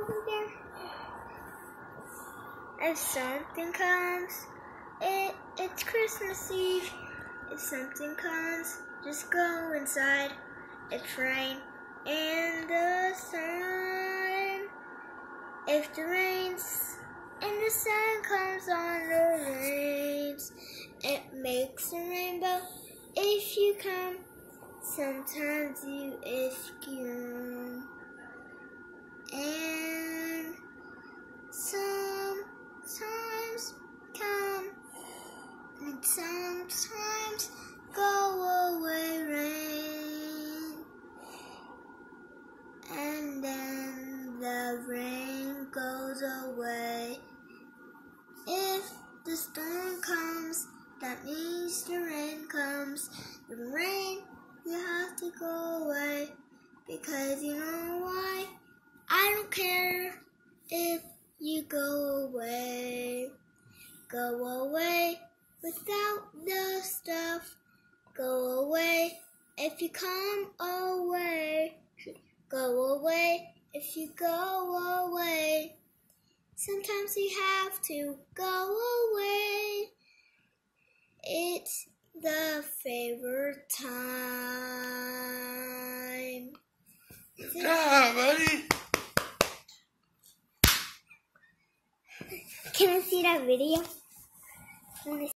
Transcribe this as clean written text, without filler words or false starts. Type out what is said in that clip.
over there. If something comes, it's Christmas Eve. If something comes, just go inside. It's rain and the sun. If the rains and the sun comes on the rains, it makes a rainbow. If you come, sometimes you escape. And sometimes come and sometimes go away rain. And then the rain goes away. If the storm comes, that means the rain comes. The rain, you have to go away. Because you know why? I don't care if you go away. Go away without the stuff. Go away if you come away. Go away if you go away. Sometimes you have to go away. It's the favorite time. Good job, buddy. Can I see that video?